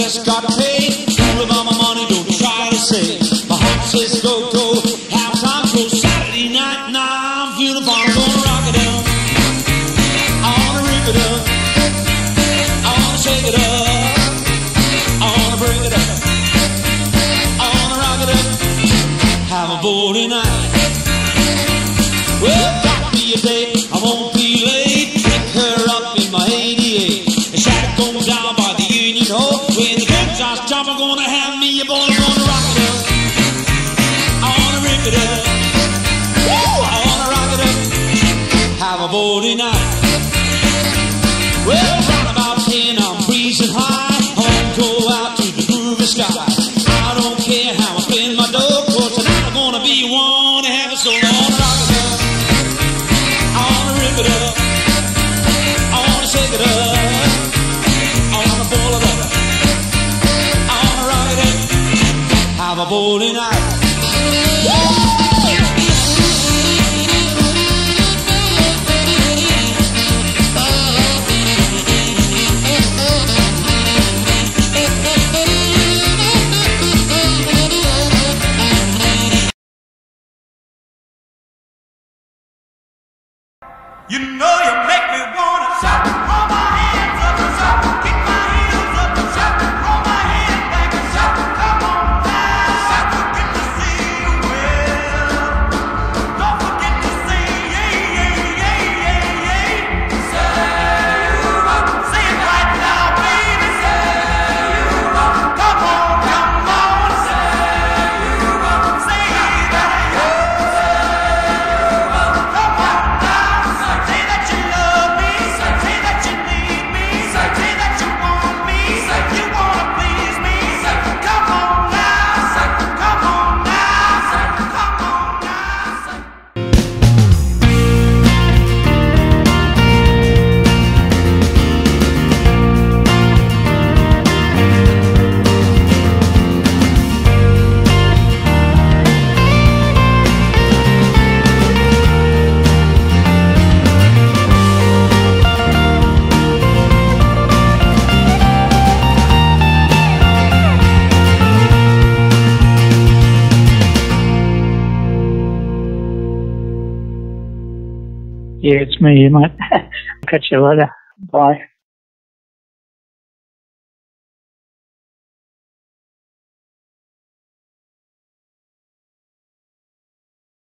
just got paid. Fool about my money, don't try to say. My heart says go, go. Half time go Saturday night. Now I'm feeling fine. I'm gonna rock it up. I wanna rip it up. I wanna shake it up. I wanna break it up. I wanna rock it up. Have a bowling night. Well, got me a day. I won't be late. Pick her up in my 88. The shadow goes down by the Union Hall. When the good times come, I'm gonna have me a ball. I'm gonna rock it up. I wanna rip it up. Woo! I wanna rock it up. Have a bowling night. Well, round about 10, I'm breezing high. I wanna go out to the groovy sky. I don't care how I spend my dough, 'cause tonight I'm gonna be one to have a soul. I wanna rock it up. I wanna rip it up. I wanna shake it up. I wanna pull it up. I wanna rock it up. Have a bowling night. You know you make me wanna shout, hold my hands up and shout, kick my heels up and shout, hold my head back and shout, come on now, shout, forget to see you well, don't forget to say yeah, yeah, yeah, yeah, yeah, say you rock, say it right now, baby, say you rock, come on, say you rock, say that you, say you rock, come on now. Say that you love me, say that you need me, say that you want me, say you wanna please me, say come on now, say come on now, say come on now, say. Yeah, it's me, mate. Catch you later. Bye.